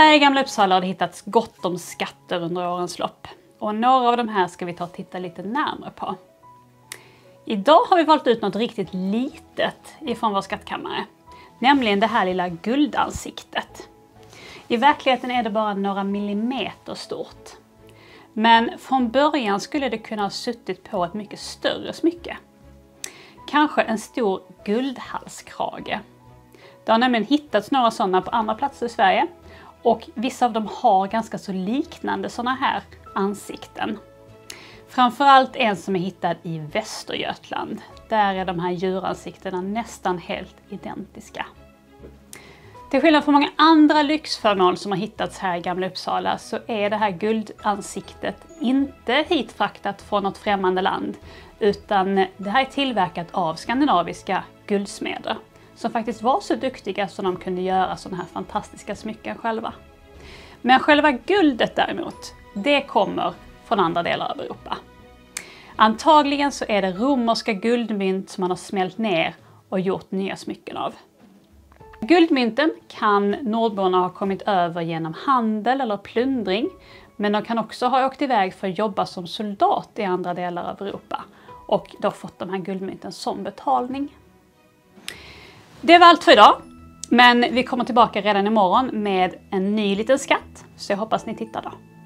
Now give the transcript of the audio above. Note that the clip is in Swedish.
Här i Gamla Uppsala har det hittats gott om skatter under årens lopp. Och några av de här ska vi ta och titta lite närmare på. Idag har vi valt ut något riktigt litet ifrån vår skattkammare. Nämligen det här lilla guldansiktet. I verkligheten är det bara några millimeter stort. Men från början skulle det kunna ha suttit på ett mycket större smycke. Kanske en stor guldhalskrage. Det har nämligen hittats några sådana på andra platser i Sverige. Och vissa av dem har ganska så liknande sådana här ansikten. Framförallt en som är hittad i Västergötland. Där är de här djuransiktena nästan helt identiska. Till skillnad från många andra lyxföremål som har hittats här i Gamla Uppsala så är det här guldansiktet inte hitfraktat från något främmande land. Utan det här är tillverkat av skandinaviska guldsmeder. Som faktiskt var så duktiga så de kunde göra sådana här fantastiska smycken själva. Men själva guldet däremot, det kommer från andra delar av Europa. Antagligen så är det romerska guldmynt som man har smält ner och gjort nya smycken av. Guldmynten kan nordborna ha kommit över genom handel eller plundring. Men de kan också ha åkt iväg för att jobba som soldat i andra delar av Europa. Och då fått de här guldmynten som betalning. Det var allt för idag. Men vi kommer tillbaka redan imorgon med en ny liten skatt. Så jag hoppas ni tittar då.